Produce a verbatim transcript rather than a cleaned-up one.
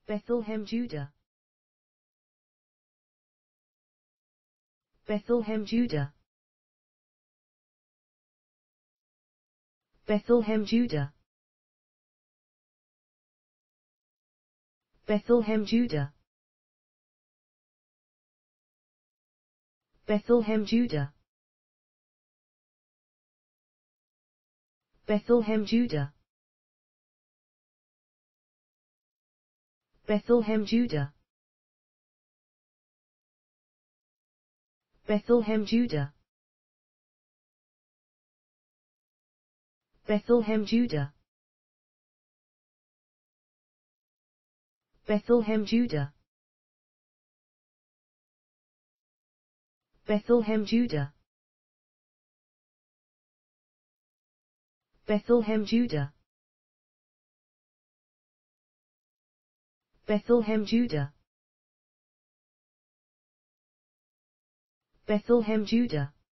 Bethlehem, Judah. Bethlehem, Judah. Bethlehem, Judah. Bethlehem, Judah. Bethlehem, Judah. Bethlehem, Judah. Bethlehem, Judah. Bethlehem, Judah. Bethlehem, Judah. Bethlehem, Judah. Bethlehem, Judah. Bethlehem, Judah. Bethlehem, Judah. Bethlehem, Judah.